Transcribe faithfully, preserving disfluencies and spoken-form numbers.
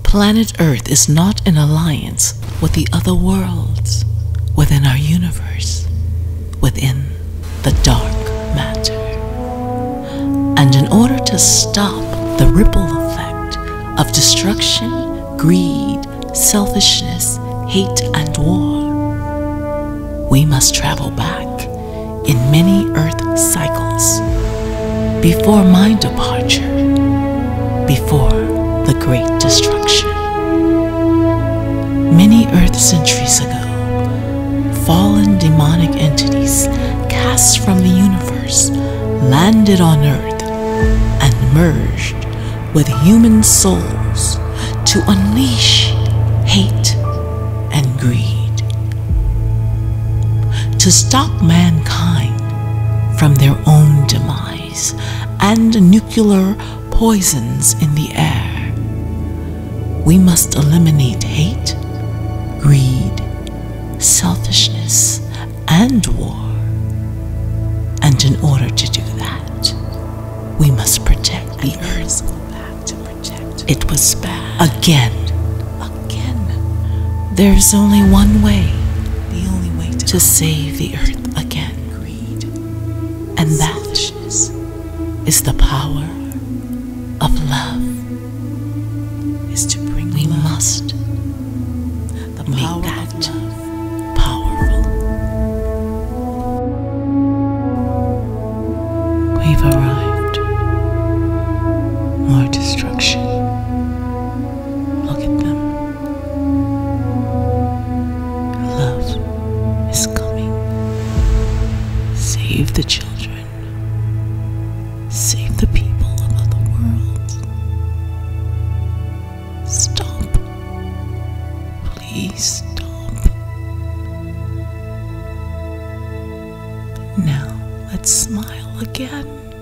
Planet Earth is not in alliance with the other worlds within our universe, within the dark matter. And in order to stop the ripple effect of destruction, greed, selfishness, hate, and war, we must travel back in many Earth cycles before my departure, before the great destruction. Many Earth centuries ago, fallen demonic entities cast from the universe landed on Earth and merged with human souls to unleash hate and greed, to stop mankind from their own demise and nuclear poisons in the air. We must eliminate hate, greed, selfishness, and war. And in order to do that, we must protect the earth. It was bad. Again. Again. There's only one way. The only way to, to save the earth again. Greed. And that is the power of love. Is to bring we love. Must the make power that of love powerful. We've arrived. More destruction. Look at them. Love is coming. Save the children. Save the people of other worlds. Stop. Please stop. Now let's smile again.